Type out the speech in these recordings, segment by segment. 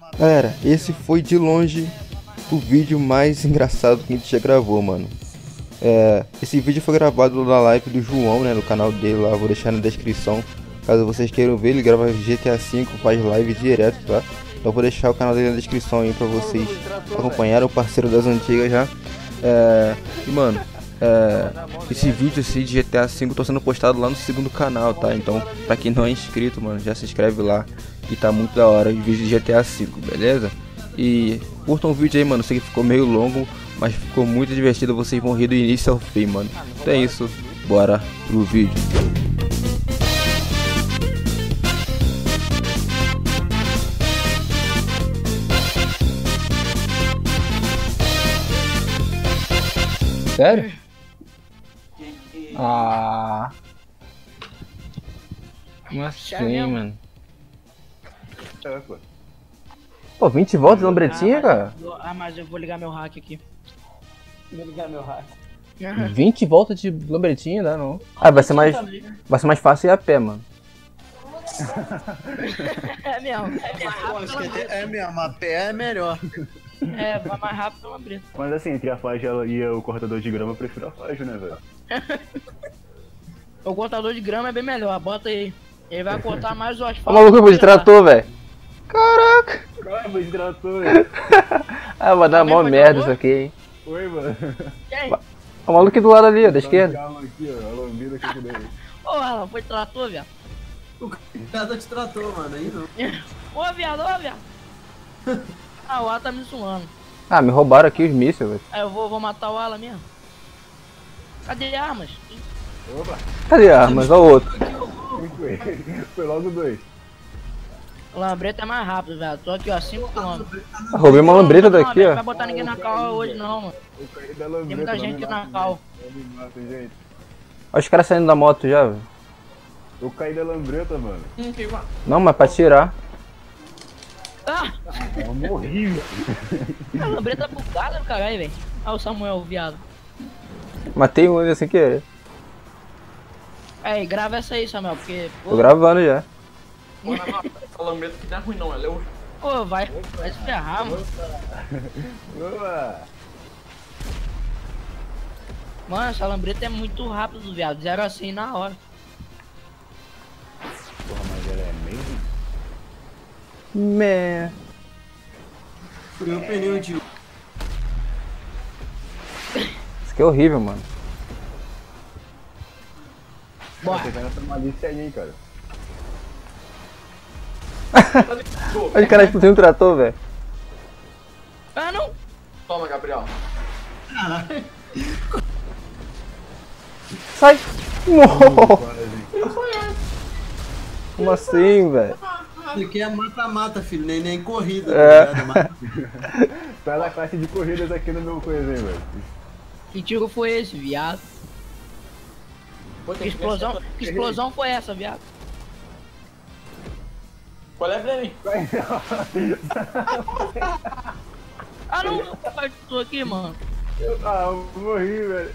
Galera, esse foi de longe o vídeo mais engraçado que a gente já gravou, mano. Esse vídeo foi gravado na live do João, né, no canal dele lá, vou deixar na descrição. Caso vocês queiram ver, ele grava GTA V, faz live direto, tá? Então vou deixar o canal dele na descrição aí pra vocês acompanharem, o parceiro das antigas já. E mano, esse vídeo assim, de GTA V tá sendo postado lá no segundo canal, tá? Então, pra quem não é inscrito, mano, já se inscreve lá. E tá muito da hora o vídeo de GTA V, beleza? E curtam o vídeo aí, mano. Sei que ficou meio longo, mas ficou muito divertido. Vocês vão rir do início ao fim, mano. Então é isso, bora pro vídeo. Sério? Ah. Como assim, mano? Pô, 20 voltas de lambretinha, cara? Mas eu vou ligar meu hack aqui. Vou ligar meu hack. 20 voltas de lambretinha, dá não. Ah, vai ser mais fácil ir a pé, mano. É mesmo. É mesmo, a pé é melhor. Vai mais rápido que a lambreta. Mas assim, entre a faixa e o cortador de grama, eu prefiro a faixa, né, velho? O cortador de grama é bem melhor, bota aí. Ele vai cortar mais o asfalto. Ó, o maluco de trator, velho. Caraca! Caramba, de trator, velho. Ah, vai dar mó merda isso aqui, hein. Oi, mano. Quem? Ó, o maluco aqui do lado ali, ó, da esquerda. Calma aqui, ó, a lambida aqui que daí. Ô, Alan, foi trator, viado. O cara te tratou, mano, aí não. Ô, viado. Ah, o Alan tá me zoando. Ah, me roubaram aqui os mísseis, velho. Aí eu vou matar o Alan mesmo. Cadê armas? Opa, Cadê a arma? Olha o outro. foi logo dois. O lambreta é mais rápido, velho. Tô aqui, ó, 5 km. Roubei uma lambreta daqui, Não ó. vai botar ninguém na cal hoje, não, mano. Eu caí da lambreta. Tem muita gente aqui na cal. Não me mata, gente. Olha os caras saindo da moto já, velho. Eu caí da lambreta, mano. Não, mas pra tirar. Ah! Eu morri, velho. A lambreta bugada do caralho, velho. Olha o Samuel, o viado. Matei um ali sem querer. Aí, grava essa aí, Samuel, porque... Tô gravando já. Mano, essa lambreta que não é ruim não, ela é o... Pô, vai se ferrar, mano. Opa. Mano, essa lambreta é muito rápido, viado. 0 a 100 na hora. Porra, mas ela é meio... Meh. Fui o pneu de... Isso aqui é horrível, mano. Bora. Você tá nessa malícia aí, hein, cara. Olha o cara explodindo um trator, velho. Ah, não! Toma, Gabriel. Sai! Como assim, velho? Isso aqui é mata-mata, filho, nem corrida, É. tá ligado? Tá na classe de corridas aqui no meu coisa, hein, velho. Que tiro foi esse, viado? Pô, Que tem explosão foi essa, viado? Qual é, Fleming? Ah, não! Tô aqui, mano. Ah, eu morri, velho.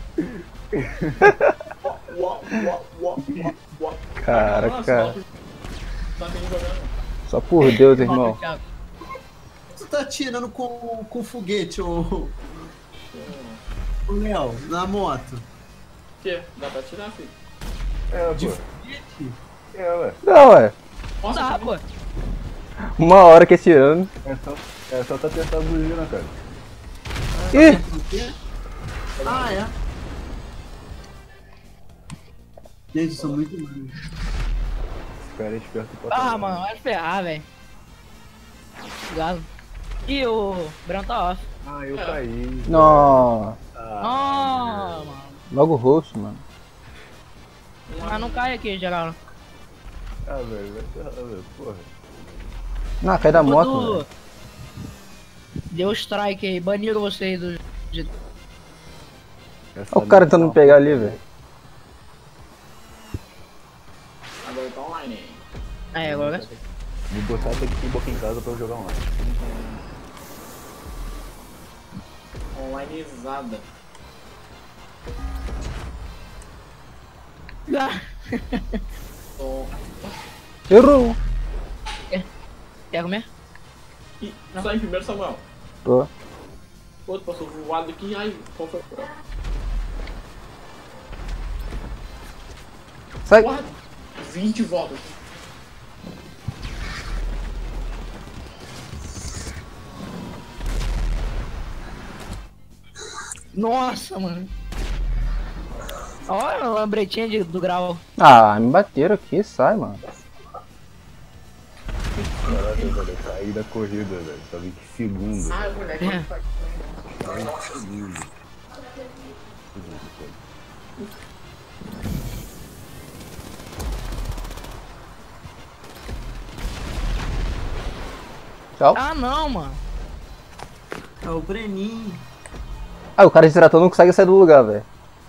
Cara. Tá me jogando. Só por Deus, irmão. Thiago. Tu tá tirando com foguete, ô Léo, na moto. Que? Dá pra tirar, filho? É, pô. É, ué. Não, ué. Nossa, Tá, pô. Uma hora que atirando. É só tá tentando a buzina, cara. Ih! Ah, é? Gente, eu sou muito mal. Esse cara é esperto pra Ah, caralho. mano, vai se ferrar, velho. Obrigado. E o Branco tá off. Ah, eu caí. Nossa. Ah, mano. Logo o rosto, mano. Mas não cai aqui, geral. Ah, velho, vai ferrar, velho, porra. Não, cai da moto, Quando velho. deu strike aí, baniram vocês do... Essa Olha o cara daí tentando tá- pegar ali, velho. agora tá online. Aí, agora... Me botar até que tem boca em casa pra eu jogar online. Onlineizada. Ah, Tô... Errou! quer comer? Ih, só em primeiro, Samuel. Tô. Pô, tu passou voado aqui. Ai, qual foi? Sai. What? 20 voltas. Nossa, mano. Olha a lambretinha do grau. Ah, me bateram aqui, sai, mano. Caraca, velho, eu caí da corrida, velho. Tava em que segundo? Ai, moleque. É. Tava em que segundo? Tchau. Ah, não, mano. É o Breninho. Ah, o cara de trator não consegue sair do lugar, velho.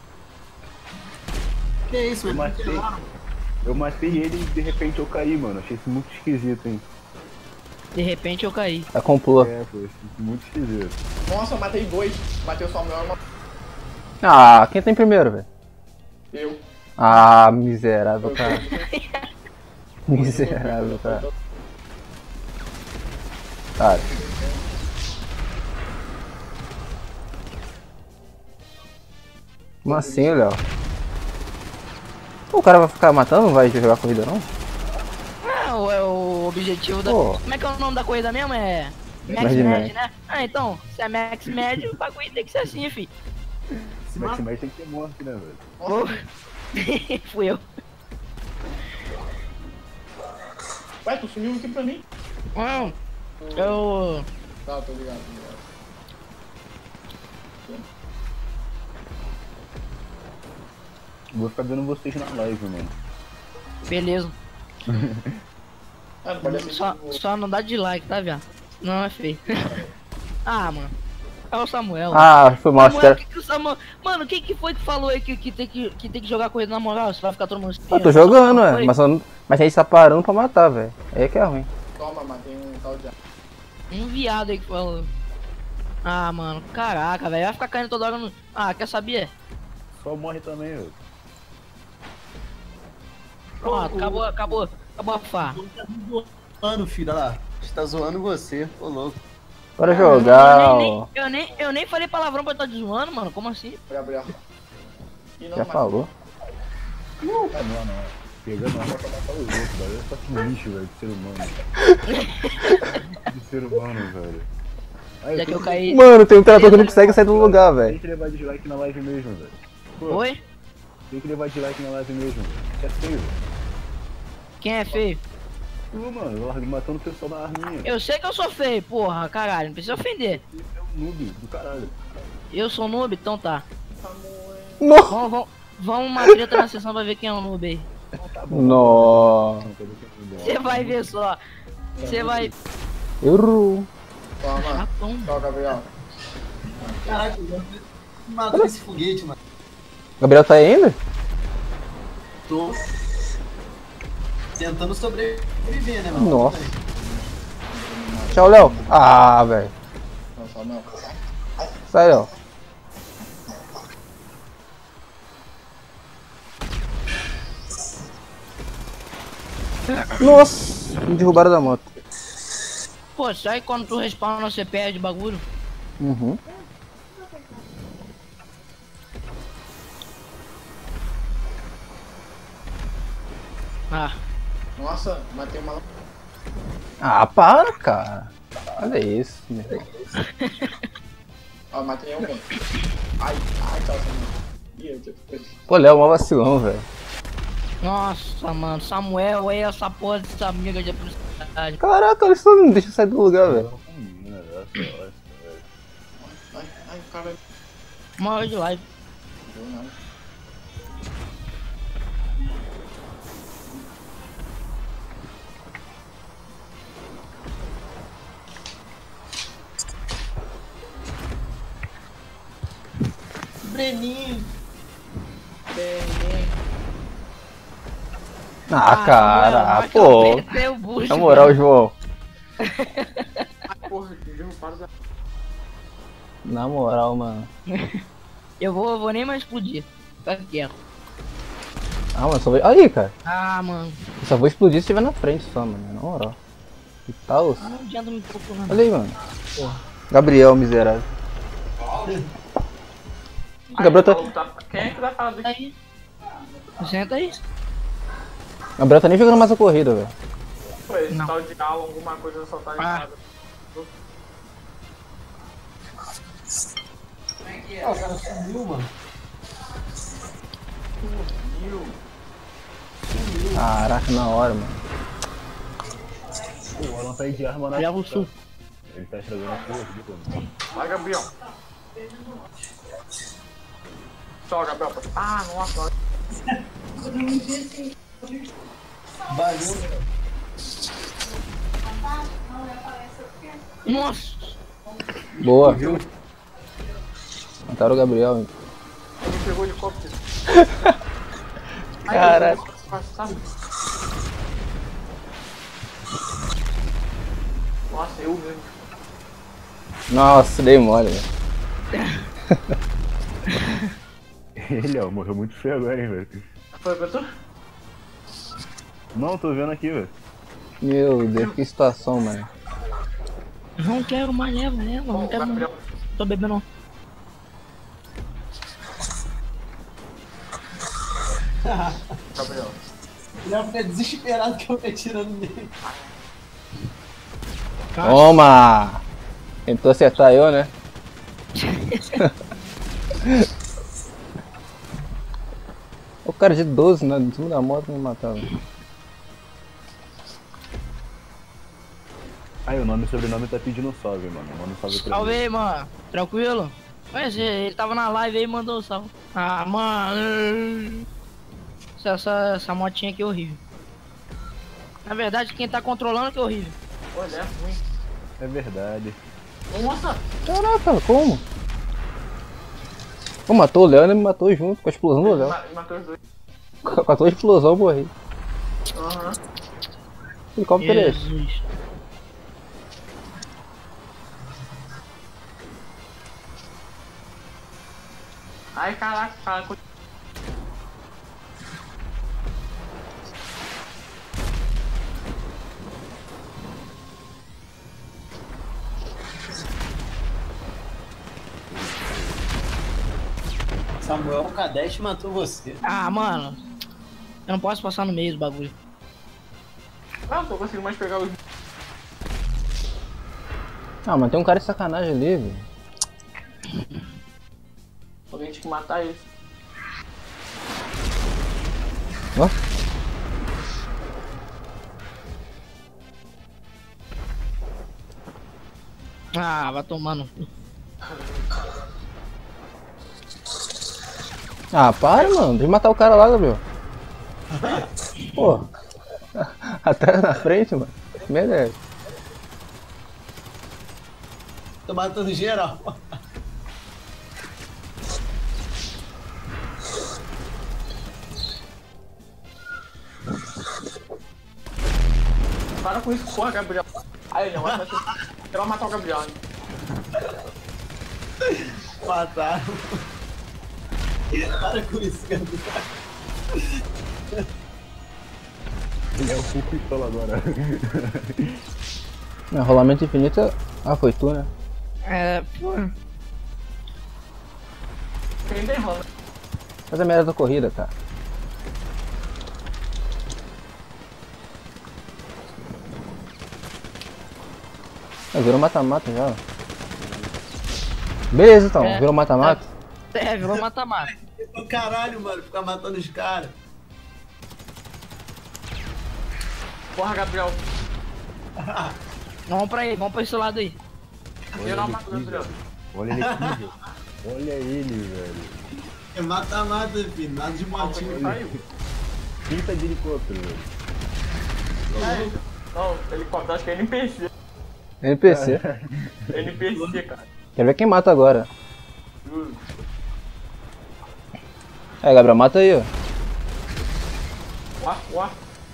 Que isso, mano? Eu matei ele e de repente eu caí, mano. Achei isso muito esquisito, hein. De repente eu caí. É complô. É, pô, achei isso muito esquisito. Nossa, eu matei 2. Matei o Samuel e uma... Ah, quem tá em primeiro, velho? Eu. Ah, miserável, cara. Miserável, cara. Cara. Como assim, Léo? O cara vai ficar matando? Não vai jogar corrida, não? É o objetivo da... Pô. Como é que é o nome da corrida mesmo? É... Max Mad Med, Med. né? Ah, então, se é Max Med, o bagulho tem que ser assim, fi. Esse Max Med tem que ter morte, né, velho? Ô. Fui eu. Ué, tu sumiu aqui pra mim? Não, eu... Tá, tô ligado, tô ligado. Vou ficar vendo vocês na live, mano. Beleza. Ah, não pode assistir. Só não dá dislike, tá, viado? Não é feio. Ah, mano. É o Samuel. Ah, foi mal, Samuel, espera. que o Samuel... Mano, quem que foi que falou aí que tem que jogar corrida na moral? Você vai ficar todo mundo... Eu tô jogando, Foi? mas a gente tá parando pra matar, velho. Aí que é ruim. Toma, matei um tal de... Um viado aí que falou. Ah, mano, caraca, velho. Vai ficar caindo toda hora no... Ah, quer saber? Só morre também, velho. Pronto, acabou a farra. Zoando, filho, olha lá. A gente tá zoando você, ô louco. Bora jogar, ó. Eu nem falei palavrão pra estar zoando, mano. Como assim? Gabriel. E não, Já mas- falou. Não. Pegando arma pra matar os outros, velho. Só que lixo, velho, de ser humano. De ser humano, velho. Aí, Já que eu caí... Mano, tem um trator que não consegue sair do lugar, Tem velho. que levar dislike na live mesmo, velho. Pô, Oi? tem que levar dislike na live mesmo, velho. Isso é feio, velho. Quem é feio? Tu, mano, largo matando o pessoal na arminha. Eu sei que eu sou feio, porra, caralho. Não precisa ofender. Você é um noob do caralho. Eu sou noob, então tá. Nossa. Vamos uma treta na sessão pra ver quem é o noob aí. Nossa. Você vai ver só. Você vai... Errou. Toma, Ah, bom. tchau, Gabriel. Caraca, eu me matou esse foguete, mano. Gabriel tá aí ainda? Tô tentando sobreviver, né, mano? Nossa. Tchau, Léo. Ah, velho. Não, só não. Sai, Léo. Nossa, me derrubaram da moto. Pô, sai quando tu respawna você perde bagulho. Uhum. Ah, Nossa, matei uma... Ah, para, cara. Olha isso, meu. Ó, matei alguém. Ai, tchau, Samuel. Ih, eu tinha que... Pô, Léo, mó vacilão, velho. nossa, mano. Samuel é essa porra dessa amiga de publicidade. Caraca, eles não deixam sair do lugar, velho. Ai, cara... Uma hora de live. Deu nada. Breninho. Ah, cara, Samuel, pô. vai perder o boost, Na moral, mano. João. Ai, porra, viu? Para da... Na moral, mano. Eu vou nem mais explodir. Fica quieto. Ah, mano, só vou... Aí, cara. Ah, mano. Eu só vou explodir se estiver na frente só, mano. Na moral. Que tal? Não adianta me procurar. Olha aí, mano. Gabriel, miserável. Gabriel tá... Quem é que vai falar do Aí. Senta aí. Gabriel tá nem jogando mais a corrida, velho. esse Não. tal de aula, alguma coisa só tá em casa? Ah, o cara sumiu, mano. Caraca, na hora, mano. Pô, o Alan tá aí de arma na Leva o suco. Ele tá estragando a porra, viu? Vai, Gabriel. Só, Gabriel. Ah, nossa. Valeu. Nossa! Boa. Mataram o Gabriel, hein. Ele pegou o helicóptero. Caraca. Nossa, eu mesmo. Nossa, dei mole, velho. Ele, ó, morreu muito feio agora, hein, velho. Foi pra tu? Não, tô vendo aqui, velho. Meu Deus, que situação, mano. Não quero mais, leva. Não quero mais. Gabriel. Tô bebendo não. Gabriel. Ele vai ficar desesperado que eu tô atirando nele. Toma! Tentou acertar eu, né? O cara de 12, né? Em cima da moto me matava. Aí, o nome e sobrenome tá pedindo salve, mano. Manda um salve pra Salve ele. aí, mano. Tranquilo? Mas ele tava na live aí e mandou um salve. Ah, mano. Essa motinha aqui é horrível. Na verdade, quem tá controlando que é horrível. Olha, é ruim. É verdade. Nossa! Caraca, como? Pô, matou o Léo e ele me matou junto com a explosão do Léo. Matou os dois. Com a tua explosão eu morri. Aham. Que helicóptero é esse? Jesus. Ai, caraca, cara. Samuel Cadete matou você. Ah, mano. Eu não posso passar no meio do bagulho. Não tô conseguindo mais pegar os. Ah, mas tem um cara de sacanagem ali, velho. Alguém tinha que matar ele. Ó. Ah, vai tomando. Ah, para, mano. Deixa eu matar o cara lá, Gabriel. Pô. Atrás na frente, mano. Merece. Tô matando geral. Para com isso, porra, Gabriel. Aí, não, vai matar. Você vai matar o Gabriel, hein? Mataram. Para com isso, Gabriel. Ele é o full pistola agora. Rolamento infinito. Ah, foi tu, né? É, pô. Quem tem rola? Faz a merda da corrida, cara. Ah, virou mata-mata já. Beleza, então. É. Virou mata-mata. É, virou mata-mata. Do caralho, mano, ficar matando os caras. Porra, Gabriel. Vamos pra aí, vamos pra esse lado aí. Eu não mato o aqui, Gabriel. velho. Olha ele aqui, velho. Olha ele, velho. É mata-mata, filho. Nada de Ele motinho. saiu. Pinta de helicóptero, velho. Não, helicóptero, acho que é NPC. NPC. NPC, cara. Quer ver quem mata agora. Juro. É, Gabriel, mata aí, ó. Ué.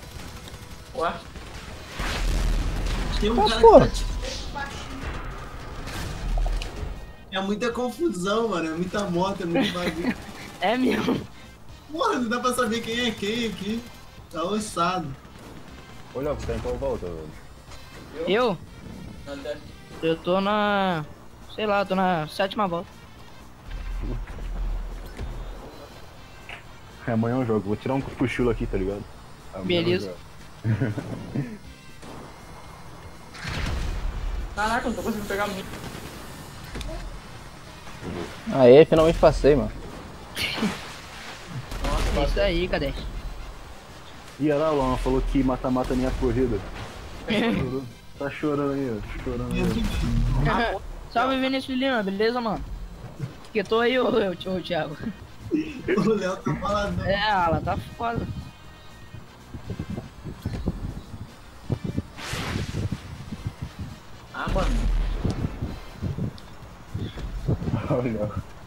Tem um cara porra. que tá... É muita confusão, mano. É muita moto, é muito bagulho. É mesmo. Porra, não dá pra saber quem é quem aqui. Tá ossado. Olha, você tá em qual volta, velho? Eu? André. Eu tô na... Sei lá, tô na 7ª volta. Amanhã eu jogo. Vou tirar um cochilo aqui, tá ligado? Amanhã eu Beleza. jogo. Caraca, eu não tô conseguindo pegar muito. Aê, finalmente passei, mano. É isso aí, cadê? E olha lá, o Luan falou que mata-mata nem a corrida. Tá chorando aí, ó. Chorando aí. Salve, Vinícius Lima, beleza, mano? Que tô aí, ô Thiago. O Léo tá falando. É, ela tá foda. Ah, mano. Olha.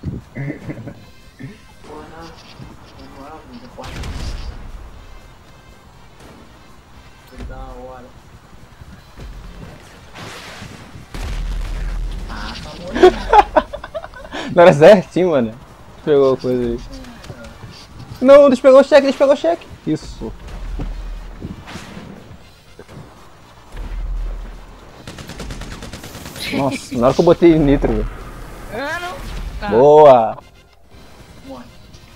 Porra. Vamos lá, vamos embora. Foi da hora. Ah, tá morrendo. Não era certinho, mano. Pegou a coisa aí. Não, despegou o cheque, Isso. Nossa, na hora que eu botei nitro, velho. Ah, não. Tá, Boa! Morre.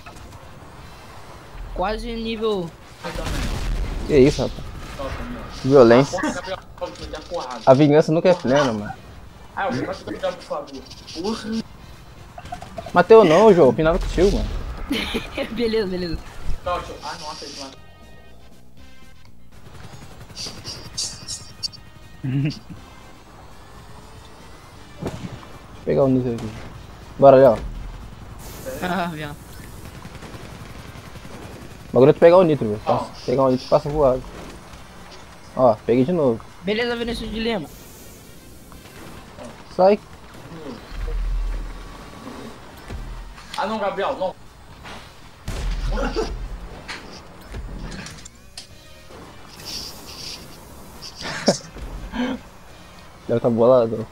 quase nível... Vai também. Que isso, rapaz. Toca, meu. Violência. Porra, Gabriel, pode me dar porrada. A vingança nunca é plena, mano. Ah, eu vou mais pegar, por favor. Porra. Mateu não, João. Pinava contigo, mano. beleza, beleza. Toque. Ah, nossa, ele matou. Deixa eu pegar o nitro aqui. Bora, Léo. Ah, viado. O bagulho é tu pegar o nitro, velho. Pegar o nitro e passa voado. Ó, peguei de novo. Beleza, Vinícius de Lima. Sai. Ah, não, Gabriel, não. Léo tá bolado.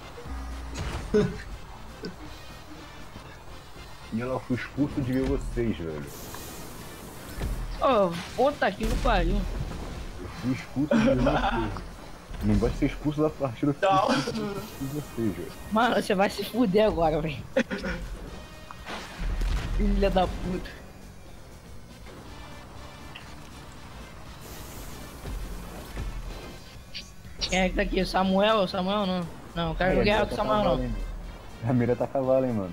E ela foi expulso de ver vocês, velho. Ô, puta que no pariu. Eu fui expulso de ver vocês. Não vai ser expulso da partida, eu fui Não. expulso de vocês, velho. Mano, você vai se fuder agora, velho. Filha da puta. Quem é que tá aqui? Samuel? Samuel não. Não, quero Aí, jogar a com mira tá Samuel cavalo, não. hein, mano. A mira tá cavalo, hein, mano.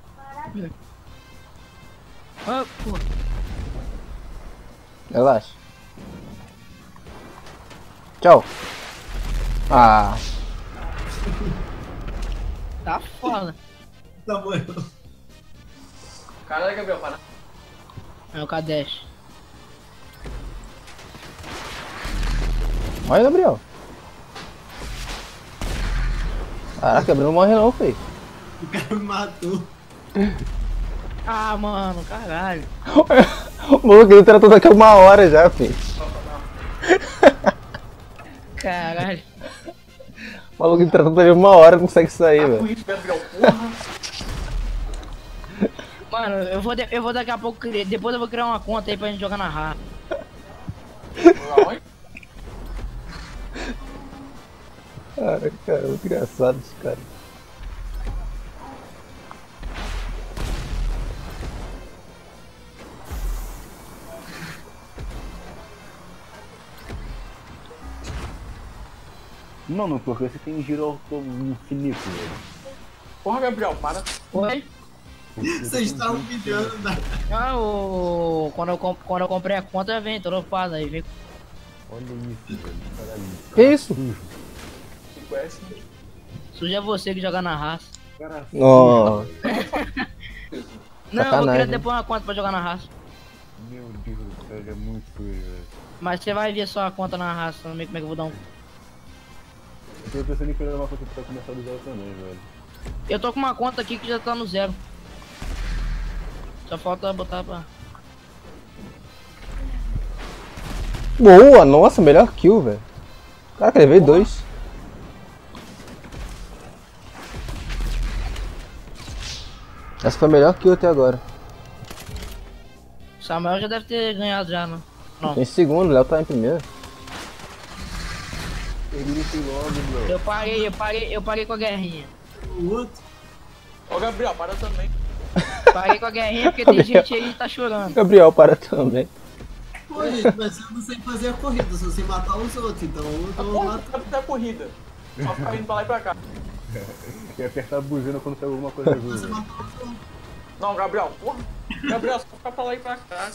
Ah, pô. Relaxa. Tchau. Ah, Tá foda. Tá morrendo. Caralho, Gabriel, para. É o Kadesh. olha, Gabriel. Caraca, Gabriel não morre não, feio. O cara me matou. Ah, mano, caralho. O maluco ele tratou daqui a 1 hora já, filho. Caralho. O maluco ele tratou daqui a 1 hora e não consegue sair, Tá com velho. isso, Gabriel, porra. Mano, eu vou daqui a pouco criar. Depois eu vou criar uma conta aí pra gente jogar na raça. Aonde? Cara, muito engraçado esse cara. Mano, porque você tem giro infinito, velho. Porra, Gabriel, para. Oi? Vocês estavam pedindo da. Ah, quando eu comprei a conta, vem tropada aí, vem. Olha isso, velho. Caralho. Que isso? Se conhece? Suja é você que joga na raça. Cara, Ó, Não, eu Sacanagem. queria depois uma conta pra jogar na raça. meu Deus do céu, ele é muito sujo, velho. Mas você vai ver só a conta na raça, não sei como é que eu vou dar um. Eu tô pensando em criar uma coisa pra começar do zero também, velho. Eu tô com uma conta aqui que já tá no 0. Só falta botar pra. boa, nossa, melhor kill, velho. Caraca, levei 2. Essa foi a melhor kill até agora. O Samuel já deve ter ganhado já, não? Não. Em segundo, o Léo tá em primeiro. Grite logo, bro. Eu parei com a guerrinha. O outro. Ô, Gabriel, para também. Parei com a guerrinha porque tem gente aí que tá chorando. Gabriel, para também. Pô, gente, mas eu não sei fazer a corrida, só sei matar os outros, então eu tô Porra, matando. tu sabe da corrida. Só ficar indo pra lá e pra cá. E apertar a buzina quando pega alguma coisa Você azul. matou os outros. Não, Gabriel, porra. Gabriel, só ficar pra lá e pra cá.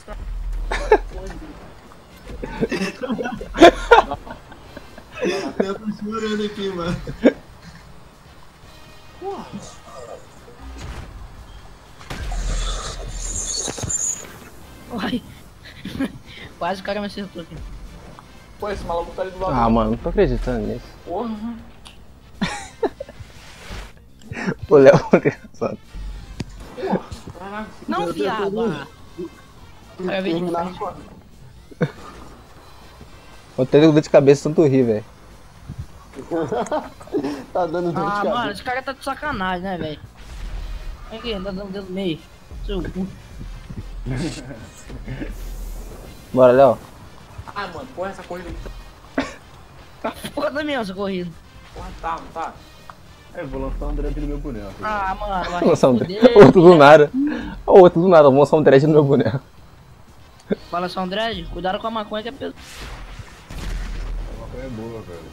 Eu tô chorando aqui, mano. Uai. Quase o cara me acertou aqui. Pô, esse maluco tá ali do lado. Ah, mano, não tô acreditando nisso. Porra. O Léo é engraçado. Caraca. Não, viado. Ah. Cara, veio de frente. Vou ter dor de cabeça tanto rir, velho. Tá dando dor de Ah, cabeça. mano, esse cara tá de sacanagem, né, velho? Aqui, tá dando dedo no meio. Seu cu. Bora, Léo. Ah, mano, porra, essa corrida aqui Tá foda mesmo essa corrida. porra, tá, não tá? É, vou lançar um dread no meu boneco. Ah, mano, vai Vou lançar um fuder. dread. Outro do nada. O outro do nada, vou lançar um dread no meu boneco. Fala só, André, cuidado com a maconha que é peso. A maconha é boa, velho.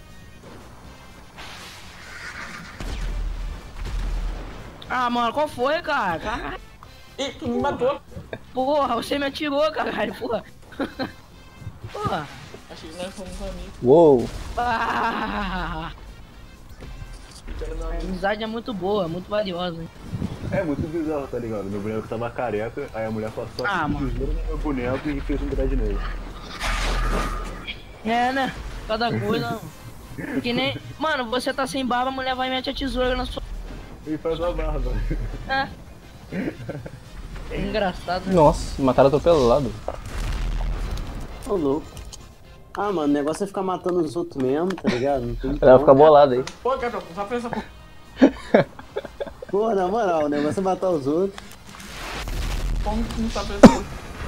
Ah, mano, qual foi, cara? Caralho. Ih, tu me matou. Porra, você me atirou, caralho, porra. Porra. Achei que nós fomos amigos. Uou. Ah, Era meu a amigo. amizade é muito boa, muito valiosa, hein? É muito bizarro, tá ligado? Meu boneco tava careca, aí a mulher passou Ah, a mano. tesoura no meu boneco e fez um dread nele. É, né? Cada coisa. Que nem. Mano, você tá sem barba, a mulher vai e mete a tesoura na sua. E faz uma barba. É. É engraçado, né? Nossa, mataram atropelado. Ô, louco. Ah, mano, o negócio é ficar matando os outros mesmo, tá ligado? Não tem Ela fica bolada aí. Pô, Gabriel, tu só fez essa porra. Pô, na moral, o negócio é matar os outros. Como que tu não sabe fazer essa porra?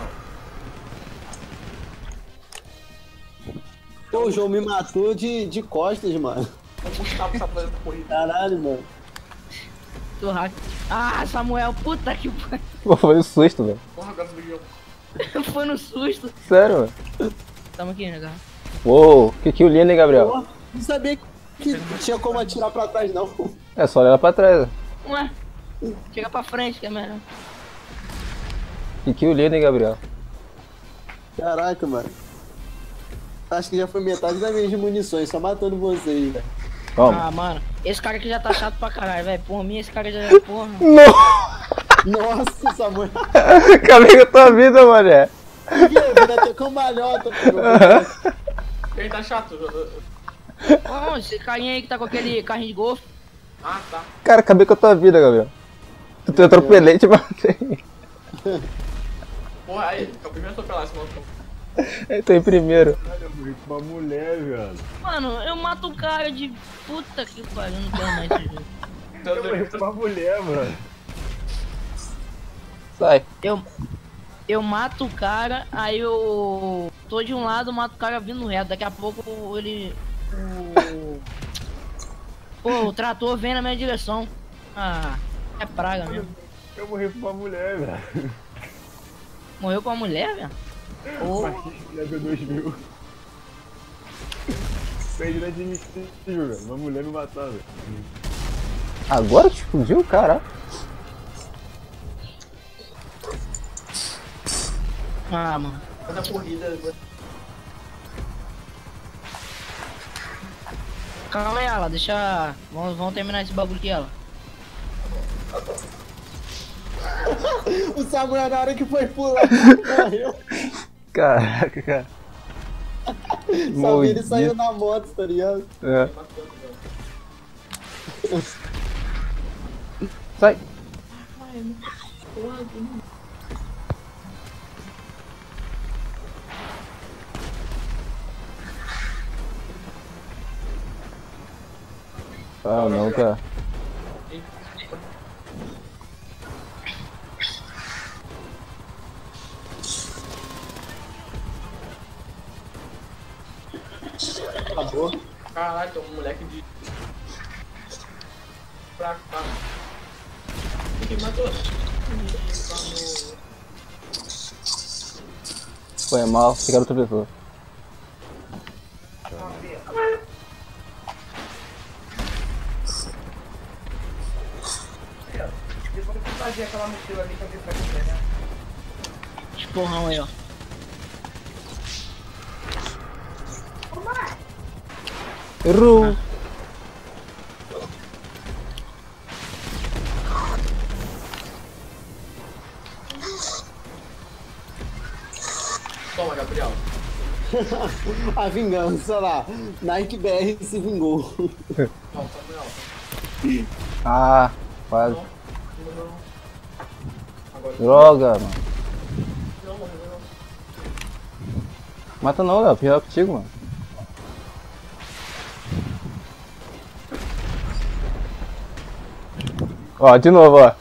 Pô, o João me matou de costas, mano. Como que tu sabe fazer essa corrida? Caralho, mano. Do hack. Ah, Samuel, puta que pariu. Pô, foi um susto, velho. Porra, Gabriel. Foi no susto. Sério, velho. Tamo aqui, né, cara? Uou, que kill lindo, hein, Gabriel? Pô, não sabia que tinha como atirar pra trás, não. É só olhar pra trás. Ué, chega pra frente que é melhor. Que kill lindo, hein, Gabriel? Caraca, mano. Acho que já foi metade das minhas munições, só matando vocês, velho. Vamos. Ah, mano, esse cara aqui já tá chato pra caralho, velho. Por mim, esse cara já. Porra. Nossa, Samuel. Acabei com a tua vida, mané. Vira até cambalhota, pô. Quem tá chato? Ó, esse carinha aí que tá com aquele carrinho de golfe. Ah, tá. Cara, acabei com a tua vida, Gabriel. Tu atropelei e te matei. Porra, aí, eu primeiro atropelar esse maluco. Eu tô em primeiro. Caralho, eu morri com uma mulher, velho. Mano, eu mato o cara de. Puta que pariu, não quero mais esse jogo. Eu morri com uma mulher, mano. Sai. Eu mato o cara, aí eu tô de um lado, mato o cara vindo reto. Daqui a pouco ele. O trator vem na minha direção. Ah, é praga mesmo. Eu morri com uma mulher, velho. Morreu com a mulher, velho? Ô, Level 2000. Perdi na admissível, velho. Uma mulher me matou, velho. Agora que explodiu, cara. ah, mano. Essa corrida. Calma aí, ela, deixa. Vamos terminar esse bagulho aqui, ela. O Samuel, na hora que foi pular, morreu. Caraca, cara. Sabe, ele saiu na moto, tá ligado? É. Sai. Ah, não, cara. Acabou. Caralho, tem um moleque de... Pra cá. Quem matou? Foi mal, ficaram outra pessoa. Depois eu fazer aquela mochila ali pra ver se vai comer, né? Esporrão aí, ó. Errou! Toma, Gabriel. A vingança lá. Nike BR se vingou. Toma, Samuel. Ah, quase. Não. Agora. Droga, mano. Não, morreu não. Mata não, Léo. Pior contigo, mano. Ó, de novo, ó.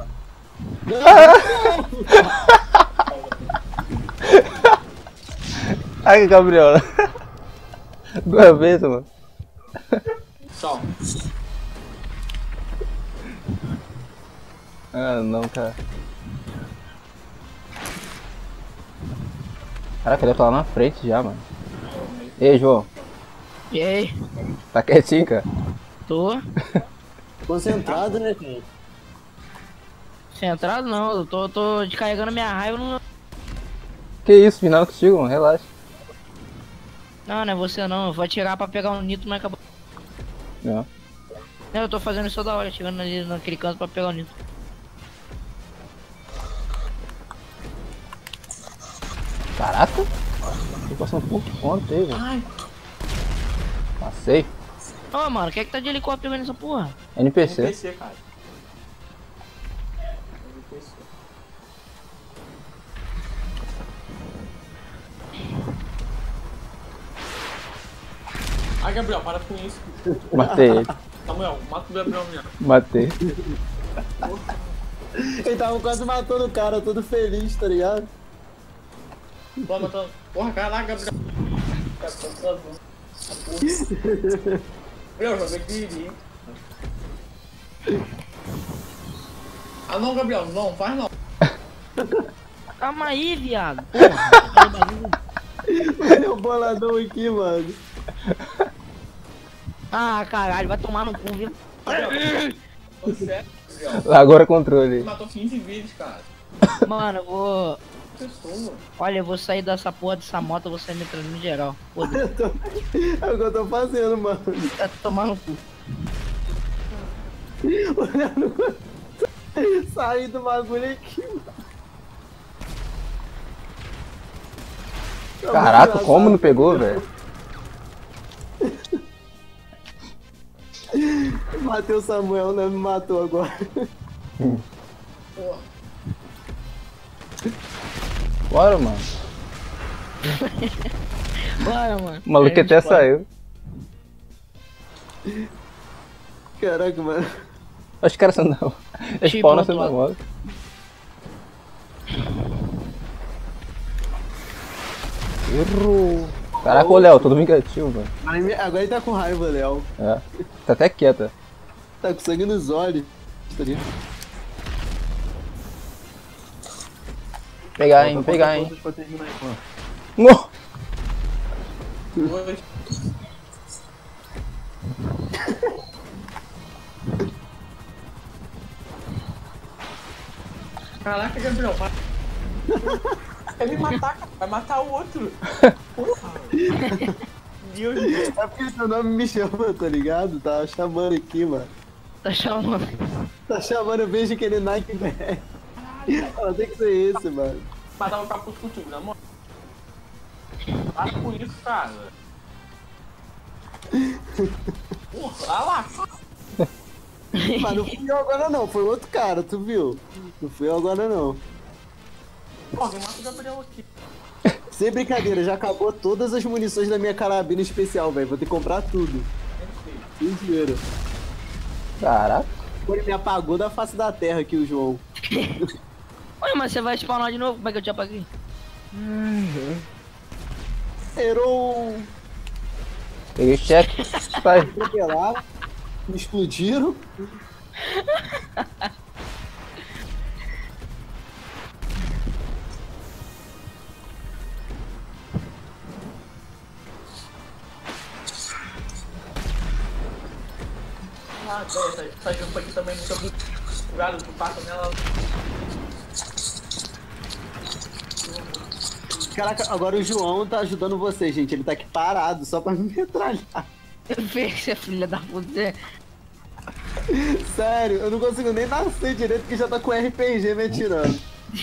Ai, Gabriel. 2 vezes, mano. Tchau. Ah, não, cara. Caraca, ele tá lá na frente já, mano. Ei, João. E aí? Tá quietinho, cara? Tô. Concentrado, né, cara? Centrado não, eu tô descarregando minha raiva no. Que isso, final contigo, mano. Relaxa. Não, não é você não, eu vou atirar pra pegar um nitro, mas acabou. Não. Não, eu tô fazendo isso toda hora, chegando ali naquele canto pra pegar o nitro. Caraca. Tô passando um pouco de conta aí, velho. Passei. Ô, mano, quem é que tá de helicóptero nessa porra? NPC. NPC, cara. NPC. Ai, Gabriel, para com isso. Matei ele. Samuel, mata o Gabriel mesmo. Matei. Ele tava quase matando o cara, todo feliz, tá ligado? Tô matando. Porra, caraca, Gabriel. Gabriel, joguei aqui. Ah não, Gabriel, não, faz não. Calma aí, viado. Porra. Olha o boladão aqui, mano. Ah, caralho, vai tomar no cu, viu? Você é, Gabriel. Agora controle. Você matou 15 vezes, cara. Mano, eu vou. Pessoa. Olha, eu vou sair dessa porra dessa moto, eu vou sair metralhando em geral. Foda-se, É o que eu tô fazendo, mano. vai tomar no cu. Olhando. Sair do bagulho aqui, mano. Caraca, como não pegou, velho? Matei o Samuel, né? Me matou agora. Porra. Bora, mano. Bora, mano. O maluco A gente até pode. saiu. Caraca, mano. Os caras são não. Eles Tipo, spawnam outro sendo da lado. moto. Errou. Caraca, ô Léo, todo vingativo, mano. Agora ele tá com raiva, Léo. É. Tá até quieta. Tá com sangue nos olhos. Tá ligado? Pegar, hein, pegar, hein. Todas pra terminar aí, mano. No! Dois. Caraca, Gabriel, vai. Quer me matar, cara. Vai matar o outro. Porra. Deus do céu. É porque seu nome me chama, tá ligado? Tá chamando aqui, mano. Tá chamando. Tá chamando, eu vejo aquele Nike BR. Ah, tem que ser esse, mano. Matar um capuz contigo, na moral. Para com isso, cara. Porra, olha lá. Mas não fui eu agora não, foi outro cara, tu viu? Não fui eu agora não. Porra, quem mata o Gabriel aqui? Sem brincadeira, já acabou todas as munições da minha carabina especial, velho. Vou ter que comprar tudo. Sem zoeira. Caraca. Pô, ele me apagou da face da terra aqui, o João. Ué, mas você vai spawnar de novo? Como é que eu te apaguei? Errou! Peguei cheque. Sai. Atropelaram, me explodiram. Ah, essa jumpa aqui também não muito curado, tu passa nela. Caraca, agora o João tá ajudando você, gente. Ele tá aqui parado só pra me metralhar. Você, filha da puta. Sério, eu não consigo nem nascer direito porque já tá com RPG me atirando.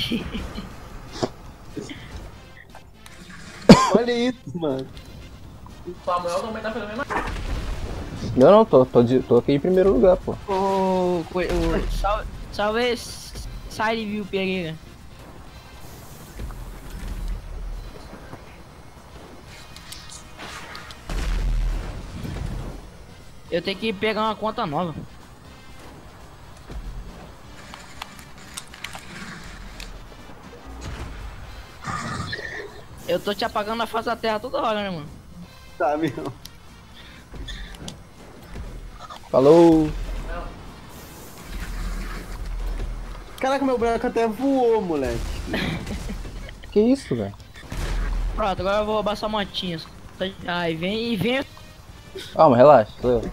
Olha isso, mano. O Samuel também tá fazendo a mesma coisa. Eu não, tô aqui em primeiro lugar, pô. Salve Side View Pereira. Eu tenho que pegar uma conta nova. Eu tô te apagando a face da terra toda hora, né, mano? Tá, meu. Falou. Caraca, meu boneco até voou, moleque. Que isso, velho? Pronto, agora eu vou roubar sua motinha. Ai, vem. Calma, relaxa, sou eu.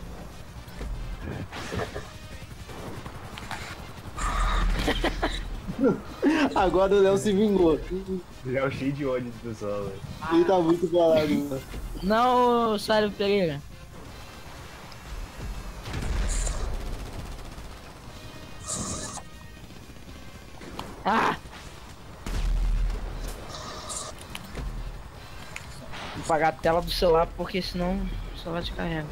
Agora o Léo se vingou. Léo cheio de ódio do pessoal, velho. Ele tá muito bolado, mano. Não, Side Pereira. Ah! Vou apagar a tela do celular porque senão só vai descarregar.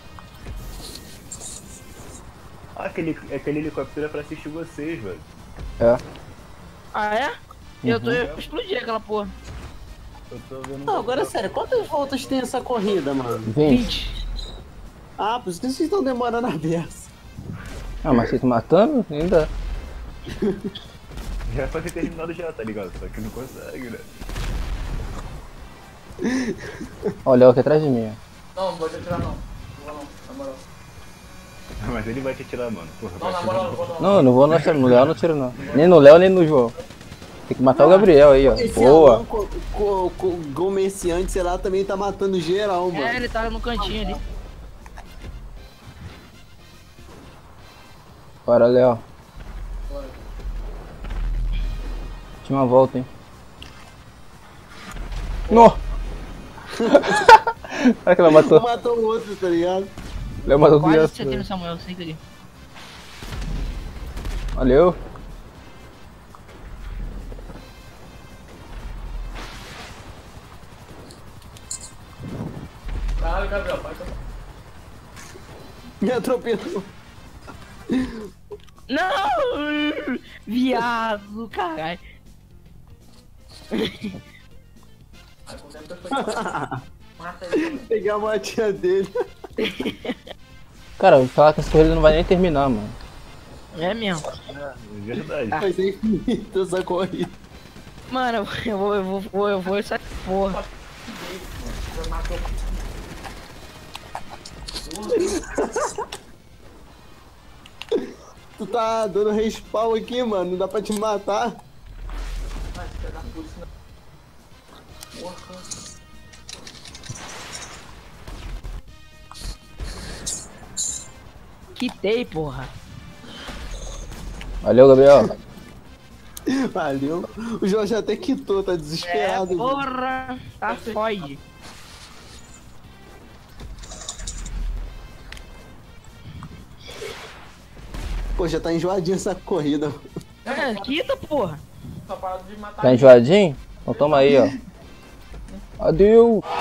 Ah, aquele helicóptero é pra assistir vocês, velho. É. Ah, é? Eu explodi aquela porra. Eu tô vendo. Não, agora sério, quantas voltas tem essa corrida, mano? 20. Ah, por isso que vocês estão demorando a beça. Ah, mas vocês matando? Ainda. Já foi ter terminado já, tá ligado? Só que não consegue, né? Olha, aqui atrás de mim. Não vou te atirar não. Não vou não, na moral. Mas ele vai te atirar, mano. Porra, Não, na moral, não vou não. Não, eu não vou no Léo, não tiro não. Nem no Léo, nem no João. Tem que matar o Gabriel aí, ó. Esse Boa. Alan comerciante, sei lá, também tá matando geral, mano. É, ele tá no cantinho ali. Bora, Léo. Última volta, hein. No! Olha que ela matou. Um matou o outro, tá ligado? Léo matou o Quase criança. acertei no Samuel, sem querer. Valeu. Caralho, Gabriel, vai tomar. Me atropelou. Não! Viado, caralho. Aí com o tempo eu fui. Mata ele. Peguei a motinha dele. Cara, eu vou falar que essa corrida não vai nem terminar, mano. É mesmo. É verdade. Vai ser infinita essa corrida. Mano, eu vou essa porra. Matou. Tu tá dando respawn aqui, mano. Não dá pra te matar. Vai, filha da puta, senão. Porra. Quitei, porra. Valeu, Gabriel. Valeu. O Jorge até quitou, tá desesperado. Porra, tá foide. Pô, já tá enjoadinha essa corrida. É, quita, porra. Só parado de matar. Tá enjoadinho? Então toma aí, ó. Adeus.